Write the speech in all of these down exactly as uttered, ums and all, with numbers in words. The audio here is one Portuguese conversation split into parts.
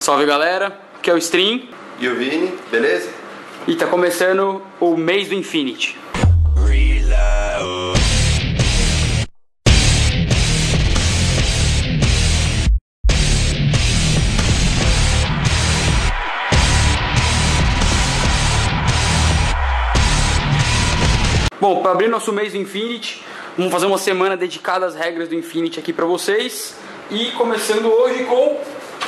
Salve galera, aqui é o Stream e o Vini, beleza? E tá começando o mês do Infinity. Bom, para abrir nosso mês do Infinity, vamos fazer uma semana dedicada às regras do Infinity aqui para vocês. E começando hoje com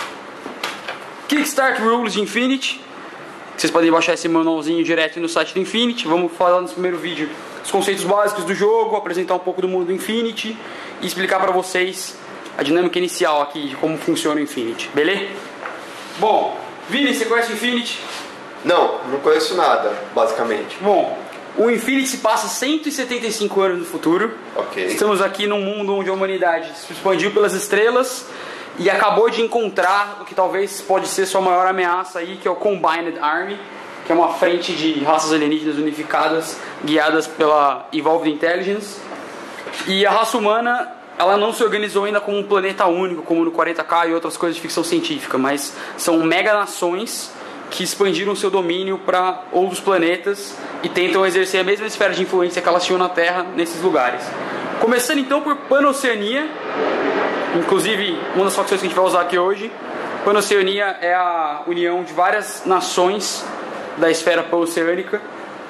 Kickstart Rules de Infinity. Vocês podem baixar esse manualzinho direto no site do Infinity. Vamos falar nesse primeiro vídeo os conceitos básicos do jogo, apresentar um pouco do mundo do Infinity e explicar para vocês a dinâmica inicial aqui de como funciona o Infinity, beleza? Bom, Vini, você conhece o Infinity? Não, não conheço nada, basicamente. Bom, o Infinity se passa cento e setenta e cinco anos no futuro. Ok. Estamos aqui num mundo onde a humanidade se expandiu pelas estrelas e acabou de encontrar o que talvez pode ser sua maior ameaça aí, que é o Combined Army, que é uma frente de raças alienígenas unificadas, guiadas pela Evolved Intelligence. E a raça humana, ela não se organizou ainda como um planeta único, como no quarenta K e outras coisas de ficção científica, mas são mega nações que expandiram seu domínio para outros planetas e tentam exercer a mesma esfera de influência que elas tinham na Terra nesses lugares. Começando então por Pan-Oceania, inclusive uma das facções que a gente vai usar aqui hoje. Pan-Oceania é a união de várias nações da esfera pan-oceânica.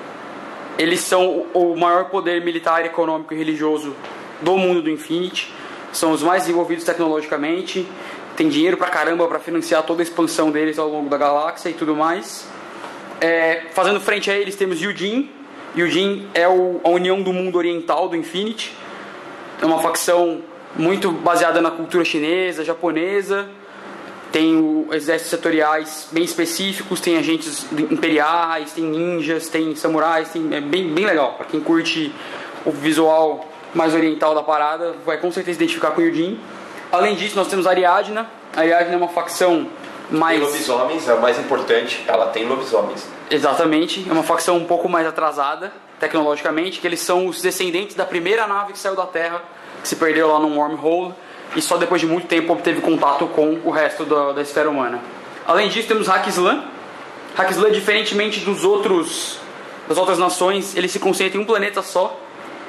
Eles são o maior poder militar, econômico e religioso do mundo do Infinity. São os mais desenvolvidos tecnologicamente. Tem dinheiro pra caramba pra financiar toda a expansão deles ao longo da galáxia e tudo mais. É, fazendo frente a eles temos Yujin. Yujin é o, a união do mundo oriental do Infinity. É uma facção muito baseada na cultura chinesa, japonesa. Tem o, exércitos setoriais bem específicos, tem agentes imperiais, tem ninjas, tem samurais. Tem, é bem, bem legal. Pra quem curte o visual mais oriental da parada, vai com certeza identificar com o Yujin. Além disso, nós temos a Ariadna. A Ariadna é uma facção mais... Tem lobisomens, é o mais importante. Ela tem lobisomens. Exatamente. É uma facção um pouco mais atrasada, tecnologicamente, que eles são os descendentes da primeira nave que saiu da Terra, que se perdeu lá num wormhole, e só depois de muito tempo obteve contato com o resto da, da esfera humana. Além disso, temos Haqqislan. Haqqislan, diferentemente dos outros, das outras nações, ele se concentra em um planeta só.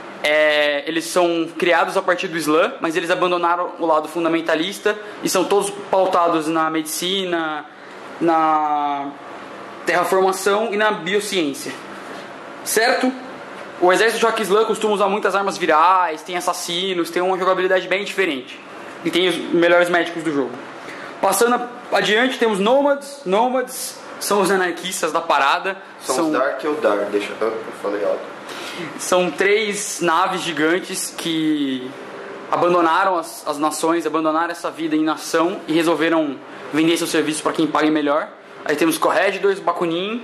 É, eles são criados a partir do Islã, mas eles abandonaram o lado fundamentalista e são todos pautados na medicina, na terraformação e na biociência. Certo? O exército de Haqqislan costuma usar muitas armas virais, tem assassinos, tem uma jogabilidade bem diferente e tem os melhores médicos do jogo. Passando adiante, temos Nomads. Nomads são os anarquistas da parada. São, são... os Dark Eldar, deixa eu, eu falei algo. São três naves gigantes que abandonaram as, as nações, abandonaram essa vida em nação e resolveram vender seus serviços para quem pague melhor. Aí temos Corregidors, Bakunin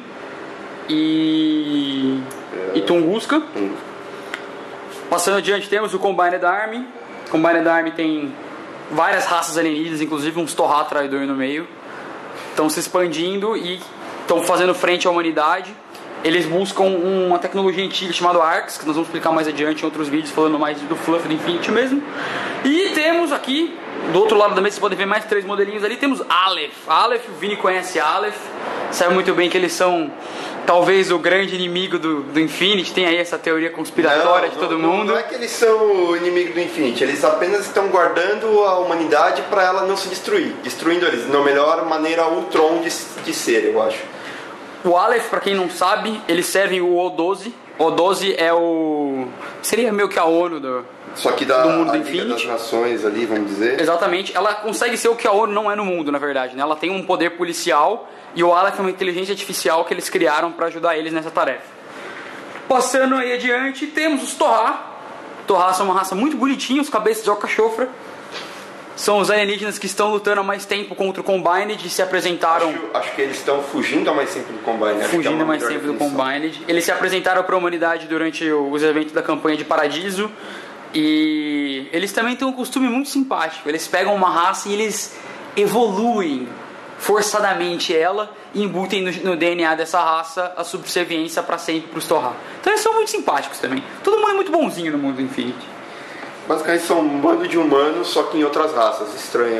e, e Tunguska. Hum. Passando adiante temos o Combined Army. O Combined Army tem várias raças alienígenas, inclusive um Storra traidor no meio. Estão se expandindo e estão fazendo frente à humanidade. Eles buscam uma tecnologia antiga chamada Arx, que nós vamos explicar mais adiante em outros vídeos, falando mais do fluff do Infinity mesmo. E temos aqui, do outro lado da mesa, vocês podem ver mais três modelinhos ali. Temos Aleph. Aleph, o Vini conhece Aleph. Sabe muito bem que eles são talvez o grande inimigo do, do Infinity. Tem aí essa teoria conspiratória não, de todo não, mundo. Não é que eles são o inimigo do Infinity. Eles apenas estão guardando a humanidade para ela não se destruir. Destruindo eles na melhor maneira Ultron de, de ser, eu acho. O Aleph, pra quem não sabe, eles servem o O doze. O doze é o... seria meio que a ONU do, Só que da, do mundo do Liga Infinity. das Nações ali, vamos dizer. Exatamente. Ela consegue ser o que a ONU não é no mundo, na verdade, né? Ela tem um poder policial e o Aleph é uma inteligência artificial que eles criaram para ajudar eles nessa tarefa. Passando aí adiante, temos os Torra. Torra são uma raça muito bonitinha, os cabeças de alcachofra. São os alienígenas que estão lutando há mais tempo contra o Combined e se apresentaram... Acho, acho que eles estão fugindo há mais tempo do Combined. Fugindo há mais tempo do Combined. Eles se apresentaram para a humanidade durante os eventos da campanha de Paradiso. E eles também têm um costume muito simpático. Eles pegam uma raça e eles evoluem forçadamente ela e embutem no, no D N A dessa raça a subserviência para sempre para os Torra. Então eles são muito simpáticos também. Todo mundo é muito bonzinho no mundo do Infinity. Basicamente são um bando de humanos, só que em outras raças. Estranho.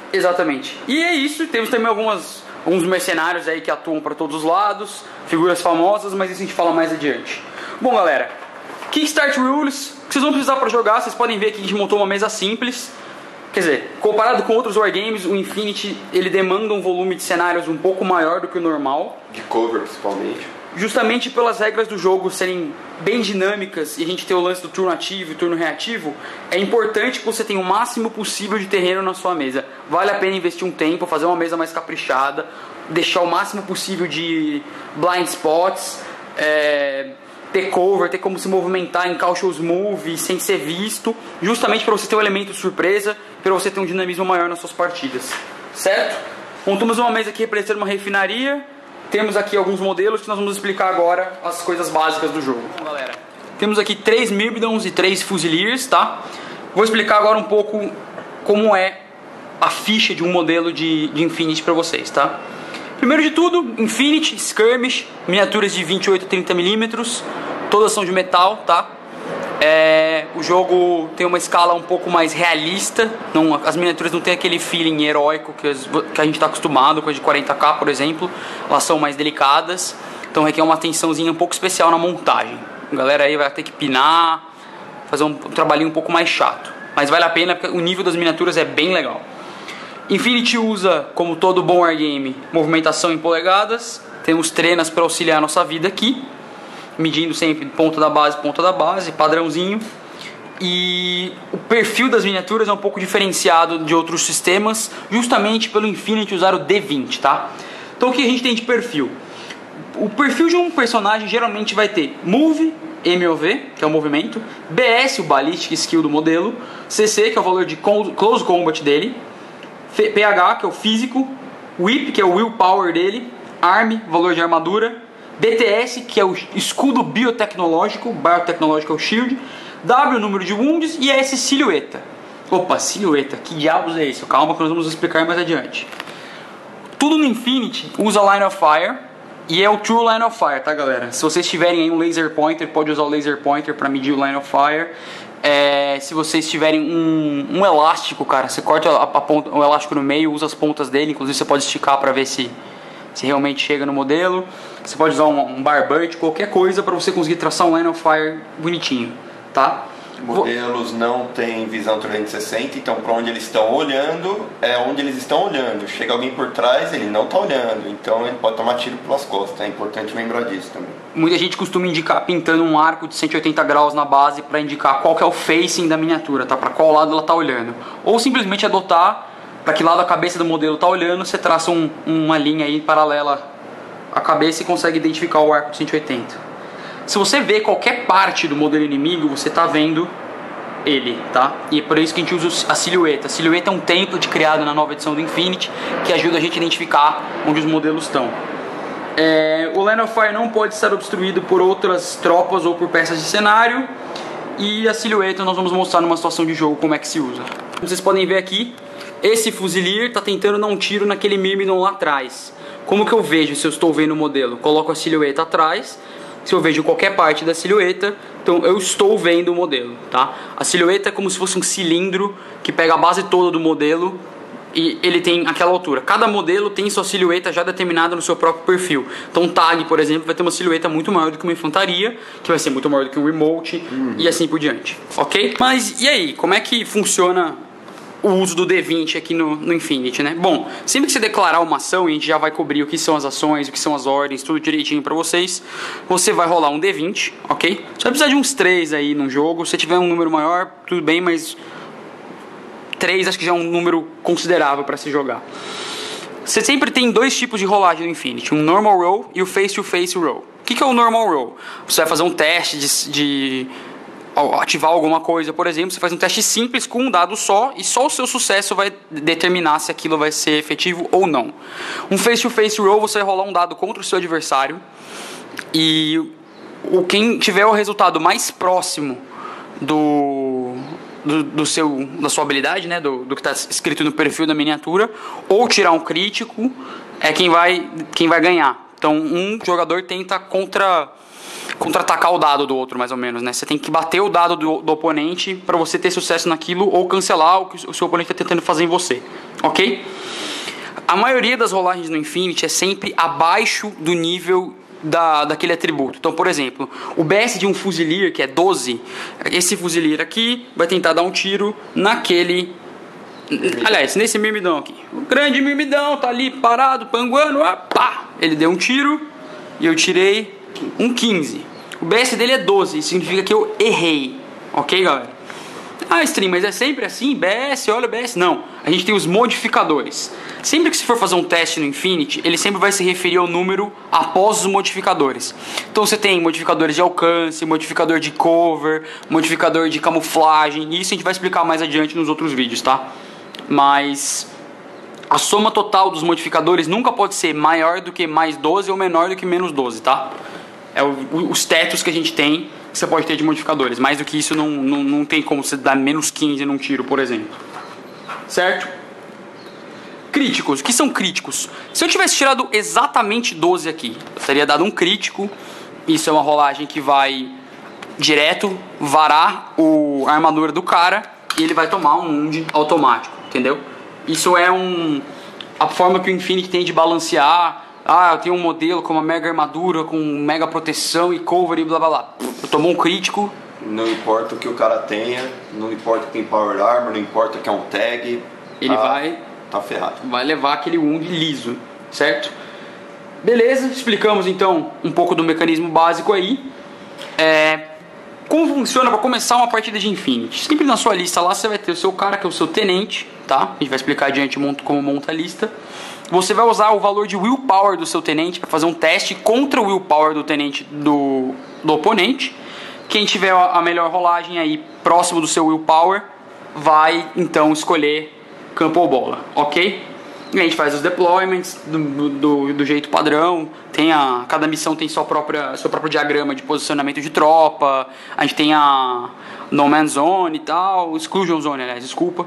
Exatamente. E é isso, temos também algumas, alguns mercenários aí que atuam para todos os lados, figuras famosas, mas isso a gente fala mais adiante. Bom, galera, Kickstart Rules, que vocês vão precisar para jogar, vocês podem ver que a gente montou uma mesa simples. Quer dizer, comparado com outros wargames, o Infinity ele demanda um volume de cenários um pouco maior do que o normal. De cover, principalmente. Justamente pelas regras do jogo serem bem dinâmicas e a gente ter o lance do turno ativo e turno reativo, é importante que você tenha o máximo possível de terreno na sua mesa. Vale a pena investir um tempo, fazer uma mesa mais caprichada, deixar o máximo possível de blind spots, é... ter cover, ter como se movimentar em cautious move sem ser visto, justamente para você ter um elemento surpresa, para você ter um dinamismo maior nas suas partidas, certo? Montamos uma mesa aqui representando uma refinaria, temos aqui alguns modelos que nós vamos explicar agora as coisas básicas do jogo. Bom, galera, temos aqui três Myrmidons e três Fusiliers, tá? Vou explicar agora um pouco como é a ficha de um modelo de, de Infinity para vocês, tá? Primeiro de tudo, Infinity, Skirmish, miniaturas de vinte e oito a trinta milímetros, todas são de metal, tá? É, o jogo tem uma escala um pouco mais realista, não, as miniaturas não tem aquele feeling heróico que, as, que a gente está acostumado com as de quarenta K, por exemplo, elas são mais delicadas, então requer uma atençãozinha um pouco especial na montagem. A galera aí vai ter que pinar, fazer um, um trabalhinho um pouco mais chato, mas vale a pena porque o nível das miniaturas é bem legal. Infinity usa, como todo bom wargame, movimentação em polegadas. Temos trenas para auxiliar a nossa vida aqui, medindo sempre ponta da base, ponta da base, padrãozinho. E o perfil das miniaturas é um pouco diferenciado de outros sistemas, justamente pelo Infinity usar o D vinte, tá? Então o que a gente tem de perfil? O perfil de um personagem geralmente vai ter Move, M O V, que é o movimento, B S, o Ballistic Skill do modelo, C C, que é o valor de Close Combat dele, P H, que é o físico, Whip, que é o willpower dele, Arm, valor de armadura, B T S, que é o escudo biotecnológico, Biotechnological Shield, W, número de wounds, e S, silhueta. Opa, silhueta, que diabos é isso? Calma que nós vamos explicar mais adiante. Tudo no Infinity usa Line of Fire, e é o True Line of Fire, tá, galera? Se vocês tiverem aí um laser pointer, pode usar o laser pointer para medir o Line of Fire. É, se vocês tiverem um, um elástico, cara, você corta a, a ponta, o elástico no meio, usa as pontas dele, inclusive você pode esticar para ver se, se realmente chega no modelo. Você pode usar um, um barbante, qualquer coisa para você conseguir traçar um Line of Fire bonitinho, tá? Modelos não têm visão trezentos e sessenta, então para onde eles estão olhando é onde eles estão olhando. Chega alguém por trás, ele não está olhando, então ele pode tomar tiro pelas costas. É importante lembrar disso também. Muita gente costuma indicar pintando um arco de cento e oitenta graus na base para indicar qual que é o facing da miniatura, tá? Para qual lado ela está olhando. Ou simplesmente adotar para que lado a cabeça do modelo está olhando, você traça um, uma linha aí paralela à cabeça e consegue identificar o arco de cento e oitenta. Se você vê qualquer parte do modelo inimigo, você está vendo ele, tá? E é por isso que a gente usa a silhueta. A silhueta é um template criado na nova edição do Infinity que ajuda a gente a identificar onde os modelos estão. É, o Line of Fire não pode ser obstruído por outras tropas ou por peças de cenário. E a silhueta nós vamos mostrar numa situação de jogo como é que se usa. Como vocês podem ver aqui, esse Fusilier está tentando dar um tiro naquele Myrmidon lá atrás. Como que eu vejo se eu estou vendo o modelo? Coloco a silhueta atrás. Se eu vejo qualquer parte da silhueta, então eu estou vendo o modelo, tá? A silhueta é como se fosse um cilindro que pega a base toda do modelo e ele tem aquela altura. Cada modelo tem sua silhueta já determinada no seu próprio perfil. Então um Tag, por exemplo, vai ter uma silhueta muito maior do que uma infantaria, que vai ser muito maior do que um Remote, uhum. E assim por diante, ok? Mas e aí, como é que funciona o uso do D vinte aqui no, no Infinity, né? Bom, sempre que você declarar uma ação, e a gente já vai cobrir o que são as ações, o que são as ordens, tudo direitinho pra vocês, você vai rolar um D vinte, ok? Você vai precisar de uns três aí no jogo. Se tiver um número maior, tudo bem, mas três acho que já é um número considerável para se jogar. Você sempre tem dois tipos de rolagem no Infinity, um Normal Roll e o Face to Face Roll. O que, que é o Normal Roll? Você vai fazer um teste de... de ativar alguma coisa, por exemplo, você faz um teste simples com um dado só e só o seu sucesso vai determinar se aquilo vai ser efetivo ou não. Um face-to-face roll, você vai rolar um dado contra o seu adversário e o quem tiver o resultado mais próximo do, do, do seu, da sua habilidade, né, do, do que está escrito no perfil da miniatura, ou tirar um crítico, é quem vai, quem vai ganhar. Então um jogador tenta contra... contra-atacar o dado do outro, mais ou menos, né? Você tem que bater o dado do, do oponente para você ter sucesso naquilo ou cancelar o que o seu oponente está tentando fazer em você, ok? A maioria das rolagens no Infinity é sempre abaixo do nível da, daquele atributo. Então, por exemplo, o B S de um Fusilier, que é doze, esse Fusilier aqui vai tentar dar um tiro naquele... Aliás, nesse Myrmidon aqui. O grande Myrmidon tá ali parado, panguando, ah, pá! Ele deu um tiro e eu tirei um quinze. O B S dele é doze, isso significa que eu errei. Ok, galera? Ah, stream, mas é sempre assim? B S, olha o B S. Não, a gente tem os modificadores. Sempre que você for fazer um teste no Infinity, ele sempre vai se referir ao número após os modificadores. Então você tem modificadores de alcance, modificador de cover, modificador de camuflagem. E isso a gente vai explicar mais adiante nos outros vídeos, tá? Mas a soma total dos modificadores nunca pode ser maior do que mais doze ou menor do que menos doze, tá? É o, os tetos que a gente tem que você pode ter de modificadores. Mais do que isso não, não, não tem como você dar menos quinze num tiro, por exemplo. Certo? Críticos. O que são críticos? Se eu tivesse tirado exatamente doze aqui, eu teria dado um crítico. Isso é uma rolagem que vai direto varar o, a armadura do cara e ele vai tomar um wound automático, entendeu? Isso é um, a forma que o Infinity tem de balancear. Ah, eu tenho um modelo com uma mega armadura, com mega proteção e cover e blá blá blá. Eu tomou um crítico. Não importa o que o cara tenha, não importa que tem power armor, não importa que é um tag. Ele tá, vai... Tá ferrado. Vai levar aquele wound liso, certo? Beleza, explicamos então um pouco do mecanismo básico aí. É... Como funciona para começar uma partida de Infinity? Sempre na sua lista lá você vai ter o seu cara, que é o seu tenente, tá? A gente vai explicar adiante como monta a lista. Você vai usar o valor de willpower do seu tenente para fazer um teste contra o willpower do tenente do, do oponente. Quem tiver a melhor rolagem aí próximo do seu willpower vai então escolher campo ou bola, ok? E a gente faz os deployments do, do, do jeito padrão. Tem a, cada missão tem sua própria, seu próprio diagrama de posicionamento de tropa. A gente tem a No Man's Zone e tal, Exclusion Zone, aliás, desculpa.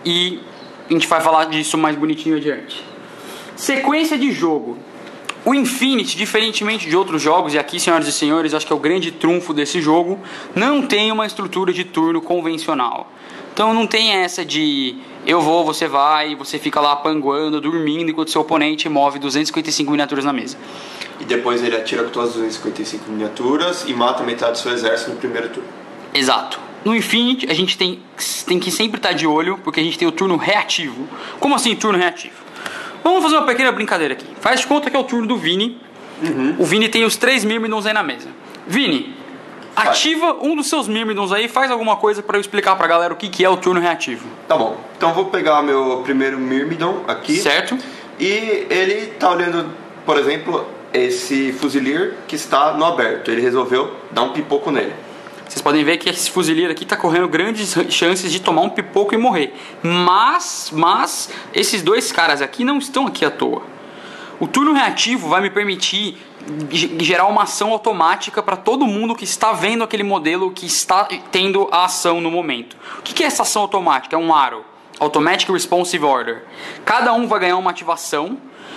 E a gente vai falar disso mais bonitinho adiante. Sequência de jogo. O Infinity, diferentemente de outros jogos, e aqui, senhoras e senhores, acho que é o grande trunfo desse jogo, não tem uma estrutura de turno convencional. Então não tem essa de eu vou, você vai, você fica lá panguando, dormindo, enquanto seu oponente move duzentas e cinquenta e cinco miniaturas na mesa. E depois ele atira com todas as duzentas e cinquenta e cinco miniaturas e mata metade do seu exército no primeiro turno. Exato. No Infinity a gente tem, tem que sempre estar de olho, porque a gente tem o turno reativo. Como assim turno reativo? Vamos fazer uma pequena brincadeira aqui. Faz de conta que é o turno do Vini. Uhum. O Vini tem os três Myrmidons aí na mesa. Vini, ativa um dos seus Myrmidons aí, faz alguma coisa pra eu explicar pra galera o que, que é o turno reativo. Tá bom. Então vou pegar meu primeiro Myrmidon aqui. Certo. E ele tá olhando, por exemplo, esse Fusilier que está no aberto. Ele resolveu dar um pipoco nele. Vocês podem ver que esse Fusilier aqui está correndo grandes chances de tomar um pipoco e morrer. Mas, mas, esses dois caras aqui não estão aqui à toa. O turno reativo vai me permitir gerar uma ação automática para todo mundo que está vendo aquele modelo que está tendo a ação no momento. O que é essa ação automática? É um aro. Automatic Responsive Order. Cada um vai ganhar uma ativação.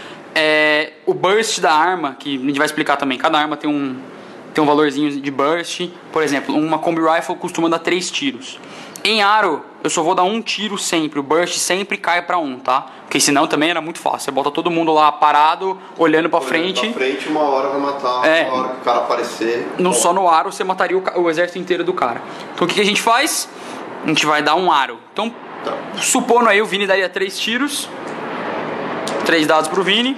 É, o burst da arma, que a gente vai explicar também. Cada arma tem um... tem um valorzinho de burst. Por exemplo, uma Combi Rifle costuma dar três tiros. Em aro, eu só vou dar um tiro sempre. O burst sempre cai pra um, tá? Porque senão também era muito fácil. Você bota todo mundo lá parado, olhando pra olhando frente. Pra frente, uma hora vai matar, é, uma hora que o cara aparecer. Não só no aro, você mataria o, o exército inteiro do cara. Então o que, que a gente faz? A gente vai dar um aro. Então, tá. Supondo aí, o Vini daria três tiros. Três dados pro Vini.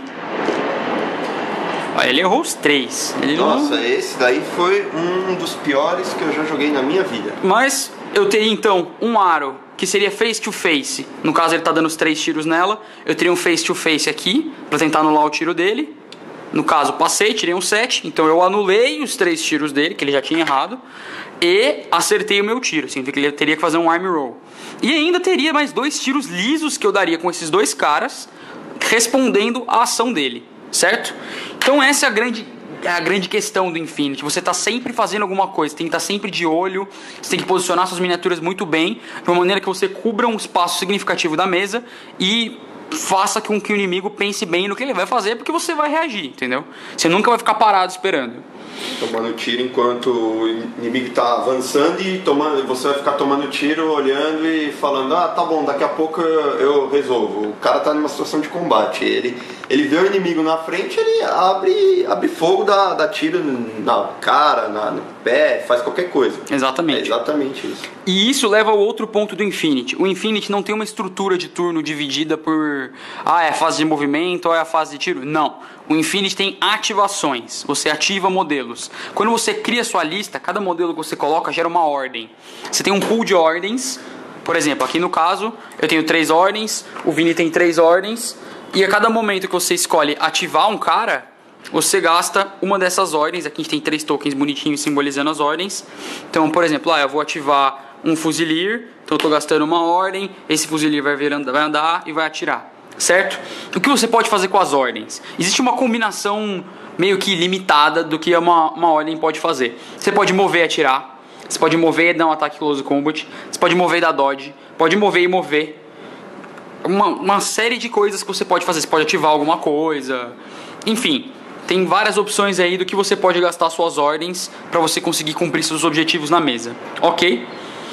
Ele errou os três. Ele Nossa, não... esse daí foi um dos piores que eu já joguei na minha vida. Mas eu teria então um aro que seria face to face. No caso ele tá dando os três tiros nela. Eu teria um face to face aqui pra tentar anular o tiro dele. No caso passei, tirei um sete. Então eu anulei os três tiros dele, que ele já tinha errado, e acertei o meu tiro. Significa que ele teria que fazer um arm roll. E ainda teria mais dois tiros lisos que eu daria com esses dois caras, respondendo à ação dele. Certo? Então essa é a grande, a grande questão do Infinity. Você está sempre fazendo alguma coisa, você tem que estar sempre de olho, você tem que posicionar suas miniaturas muito bem, de uma maneira que você cubra um espaço significativo da mesa e faça com que o inimigo pense bem no que ele vai fazer, porque você vai reagir, entendeu? Você nunca vai ficar parado esperando. Tomando tiro enquanto o inimigo está avançando e tomando, você vai ficar tomando tiro, olhando e falando, ah, tá bom, daqui a pouco eu, eu resolvo. O cara tá numa situação de combate, ele, ele vê o inimigo na frente, ele abre, abre fogo, dá, dá tiro na cara, na, no pé, faz qualquer coisa. Exatamente. É exatamente isso. E isso leva ao outro ponto do Infinity. O Infinity não tem uma estrutura de turno dividida por, ah, é a fase de movimento ou é a fase de tiro. Não. O Infinity tem ativações. Você ativa modelos. Quando você cria sua lista, cada modelo que você coloca gera uma ordem. Você tem um pool de ordens. Por exemplo, aqui no caso, eu tenho três ordens, o Vini tem três ordens, e a cada momento que você escolhe ativar um cara, você gasta uma dessas ordens. Aqui a gente tem três tokens bonitinhos simbolizando as ordens. Então, por exemplo, ah, eu vou ativar um Fusilier, então eu estou gastando uma ordem, esse Fusilier vai, vir, vai andar e vai atirar. Certo? O que você pode fazer com as ordens? Existe uma combinação meio que limitada do que uma, uma ordem pode fazer. Você pode mover e atirar. Você pode mover e dar um ataque close combat. Você pode mover e dar dodge. Pode mover e mover. Uma, uma série de coisas que você pode fazer. Você pode ativar alguma coisa. Enfim, tem várias opções aí do que você pode gastar suas ordens para você conseguir cumprir seus objetivos na mesa. Ok?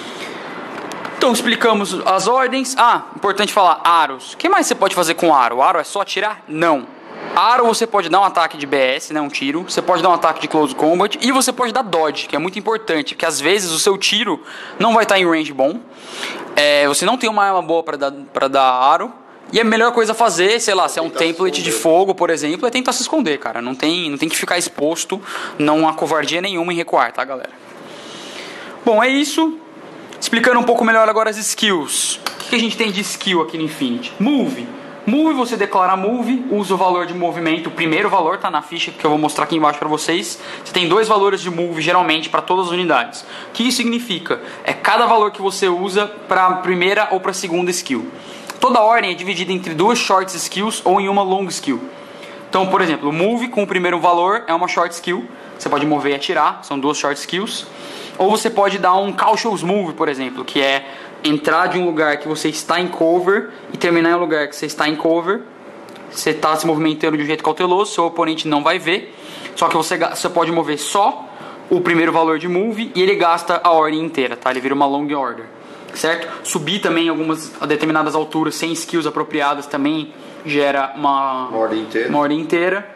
Então explicamos as ordens. Ah, importante falar, aros. O que mais você pode fazer com aro? O aro é só atirar? Não. Aro você pode dar um ataque de B S, né, um tiro. Você pode dar um ataque de close combat. E você pode dar dodge, que é muito importante. Porque às vezes o seu tiro não vai estar em range bom. É, você não tem uma arma boa para dar, pra dar aro. E a melhor coisa a fazer, sei lá, se é um template de fogo, por exemplo, é tentar se esconder, cara. Não tem, não tem que ficar exposto. Não há covardia nenhuma em recuar, tá, galera? Bom, é isso. Explicando um pouco melhor agora as skills. O que a gente tem de skill aqui no Infinity? Move. Move, você declara move, usa o valor de movimento. O primeiro valor está na ficha que eu vou mostrar aqui embaixo para vocês. Você tem dois valores de move, geralmente, para todas as unidades. O que isso significa? É cada valor que você usa para a primeira ou para a segunda skill. Toda ordem é dividida entre duas short skills ou em uma long skill. Então, por exemplo, o move com o primeiro valor é uma short skill. Você pode mover e atirar, são duas short skills. Ou você pode dar um cautious move, por exemplo, que é entrar de um lugar que você está em cover e terminar em um lugar que você está em cover. Você está se movimentando de um jeito cauteloso, seu oponente não vai ver. Só que você, você pode mover só o primeiro valor de move e ele gasta a ordem inteira, tá? Ele vira uma long order, certo? Subir também em algumas a determinadas alturas sem skills apropriadas também gera uma, uma ordem inteira. Uma ordem inteira.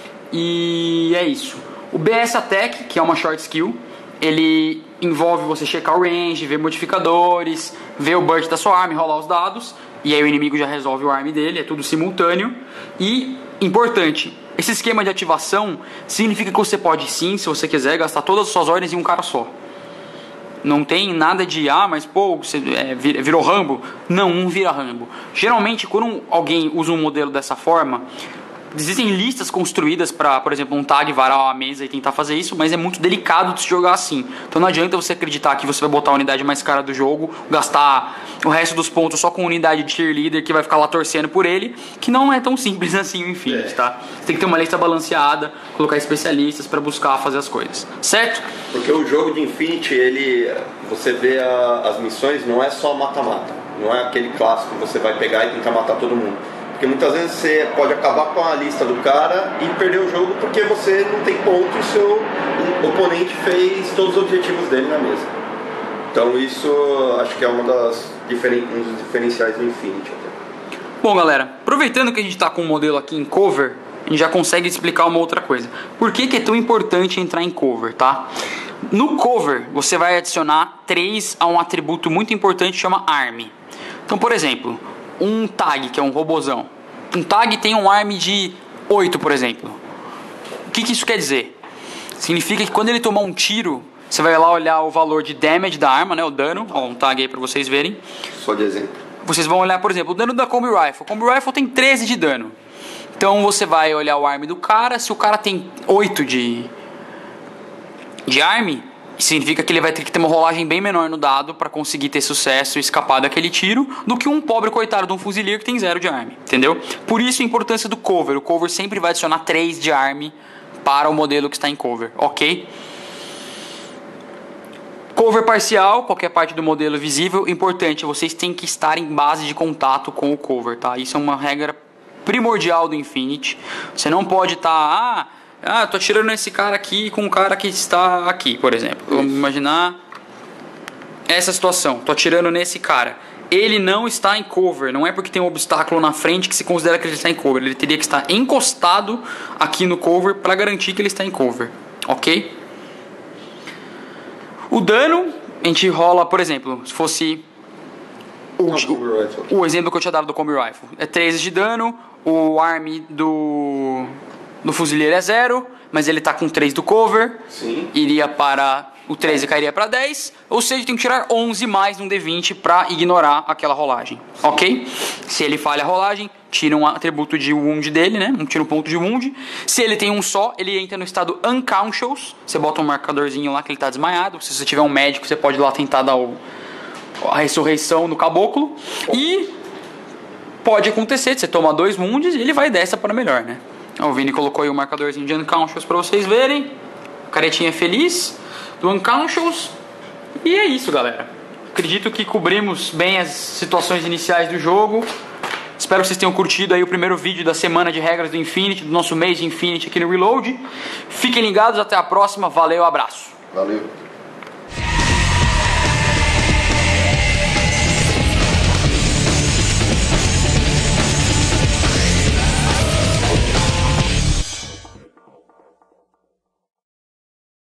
E é isso. O B S Attack, que é uma short skill, ele envolve você checar o range, ver modificadores, ver o burst da sua arma, rolar os dados, e aí o inimigo já resolve o arm dele, é tudo simultâneo. E, importante, esse esquema de ativação significa que você pode sim, se você quiser, gastar todas as suas ordens em um cara só. Não tem nada de, ah, mas pô, você é, virou Rambo. Não, não vira Rambo. Geralmente, quando alguém usa um modelo dessa forma, existem listas construídas para, por exemplo, um tag varar a mesa e tentar fazer isso, mas é muito delicado de se jogar assim. Então não adianta você acreditar que você vai botar a unidade mais cara do jogo, gastar o resto dos pontos só com unidade de cheerleader que vai ficar lá torcendo por ele, que não é tão simples assim o Infinity, tá? Você tem que ter uma lista balanceada, colocar especialistas para buscar fazer as coisas, certo? Porque o jogo de Infinity, ele, você vê a, as missões, não é só mata-mata, não é aquele clássico que você vai pegar e tentar matar todo mundo. Porque muitas vezes você pode acabar com a lista do cara e perder o jogo porque você não tem ponto e o seu oponente fez todos os objetivos dele na mesa. Então isso acho que é uma das diferen... um dos diferenciais do Infinity. Bom, galera, aproveitando que a gente está com o modelo aqui em cover, a gente já consegue explicar uma outra coisa. Por que que é tão importante entrar em cover, tá? No cover, você vai adicionar três a um atributo muito importante que chama arm. Então, por exemplo, um tag, que é um robozão. Um tag tem um arm de oito, por exemplo. O que, que isso quer dizer? Significa que quando ele tomar um tiro, você vai lá olhar o valor de damage da arma, né, o dano. Ó, um tag aí pra vocês verem. Só de exemplo. Vocês vão olhar, por exemplo, o dano da Combi Rifle. Combi Rifle tem treze de dano. Então você vai olhar o arm do cara. Se o cara tem oito de, de arm, significa que ele vai ter que ter uma rolagem bem menor no dado para conseguir ter sucesso e escapar daquele tiro do que um pobre coitado de um fuzileiro que tem zero de arm, entendeu? Por isso a importância do cover. O cover sempre vai adicionar três de arm para o modelo que está em cover, ok? Cover parcial, qualquer parte do modelo visível. Importante, vocês têm que estar em base de contato com o cover, tá? Isso é uma regra primordial do Infinity. Você não pode estar... Tá, ah, ah, tô tirando esse cara aqui com o cara que está aqui, por exemplo. Vamos imaginar essa situação. Tô atirando nesse cara. Ele não está em cover. Não é porque tem um obstáculo na frente que se considera que ele está em cover. Ele teria que estar encostado aqui no cover para garantir que ele está em cover. Ok? O dano, a gente rola, por exemplo, se fosse o, o, o exemplo que eu tinha dado do Combi Rifle. É treze de dano, o arm do, do fuzileiro é zero, mas ele está com três do cover. Sim. Iria para... O treze cairia para dez, ou seja, tem que tirar onze mais um D vinte para ignorar aquela rolagem, ok? Se ele falha a rolagem, tira um atributo de wound dele, né? Tira um ponto de wound. Se ele tem um só, ele entra no estado unconscious. Você bota um marcadorzinho lá que ele está desmaiado. Se você tiver um médico, você pode ir lá tentar dar o, a ressurreição no caboclo. E pode acontecer de você tomar dois wounds e ele vai dessa para melhor, né? O Vini colocou aí o marcadorzinho de unconscious para vocês verem. Caretinha feliz do Unconscious. E é isso, galera. Acredito que cobrimos bem as situações iniciais do jogo. Espero que vocês tenham curtido aí o primeiro vídeo da semana de regras do Infinity, do nosso mês de Infinity aqui no Reload. Fiquem ligados, até a próxima. Valeu, abraço. Valeu.